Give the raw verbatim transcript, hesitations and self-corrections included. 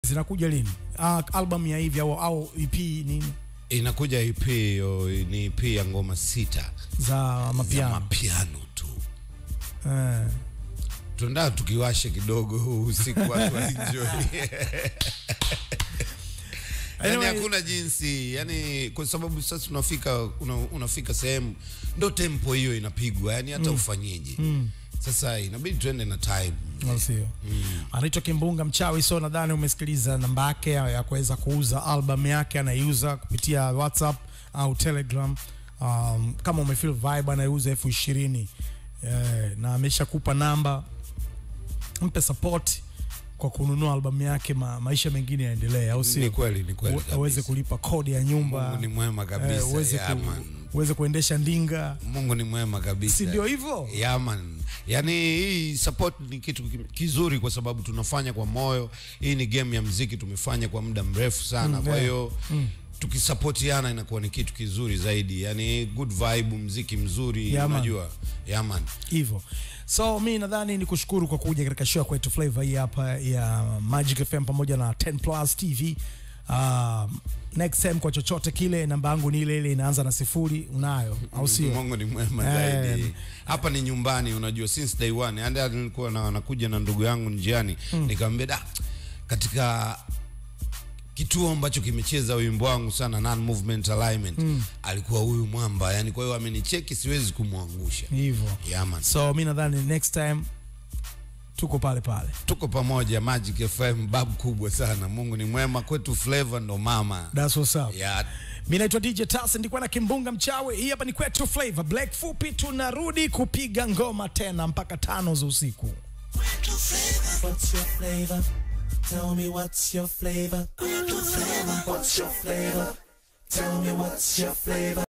Zinakuja lini? Uh, album ya hivi au au E P nini? Inakuja E P, yo, ni E P ya ngoma sita za mapiano. Za mapiano tu. Eh. Tunataka tukiwashe kidogo usiku watu enjoy. Yaani hakuna jinsi, yani kwa sababu sasa unafika una, unafika sehemu ndo tempo hiyo inapigwa, yani hata mm. ufanyeje. Mm. Sasa inabidi tuende na time. Sio. Mm. Anaitwa Kimbunga Mchawi, so nadhani umesikiliza namba yake ya kuweza kuuza album yake, anaiuza kupitia WhatsApp au Telegram. Um, kama umefeel vibe anaiuza elfu ishirini. Eh, na ameshakupa namba. Mpe support kwa kununua albamu yake, ma, maisha mengine yaendelee, au sio? Ni kweli, ni kweli. Uweze kulipa kodi ya nyumba. Mungu ni mwema kabisa. Eh, uweze yeah, ku, uweze kuendesha ndinga. Mungu ni mwema kabisa. Si ndio hivyo? Yeah man. Yani hii support ni kitu kizuri kwa sababu tunafanya kwa moyo. Hii ni game ya muziki tumefanya kwa muda mrefu sana. Mm, kwa hiyo mm. tukisupportiana inakuwa ni kitu kizuri zaidi. Yani good vibe, muziki mzuri, yeah, unajua. Yeah man. Hivyo. So mimi nadhani ni kushukuru kwa kuja katika show KwetuFleva hii hapa ya Magic F M pamoja na ten plus T V. Uh, next time kwa chochote kile, namba yangu ni ile ile inaanza na sifuri, unayo au sio? Mungu ni mwema zaidi. Um, hapa ni nyumbani, unajua, since day one. Anda nilikuwa na nakuja na ndugu yangu njiani, mm. nikamwambia da, katika kituo ambacho kimecheza wimbo wangu sana, non movement alignment, mm. alikuwa huyu mwamba, yani kwa hiyo amenicheki, siwezi kumwangusha. Hivyo. Yeah man. So mimi nadhani next time tuko pale pale. Tuko pamoja. Magic F M babu kubwa sana. Mungu ni mwema, KwetuFleva ndo mama. That's what's up. Yeah. Mimi naitwa D J Tasa, ndikuwa na Kimbunga Mchawi. Hii hapa ni KwetuFleva Black Fupi, tunarudi kupiga ngoma tena mpaka tano za usiku. What's your flavor? Tell me what's your flavor? KwetuFleva. What's your flavor? Tell me what's your flavor?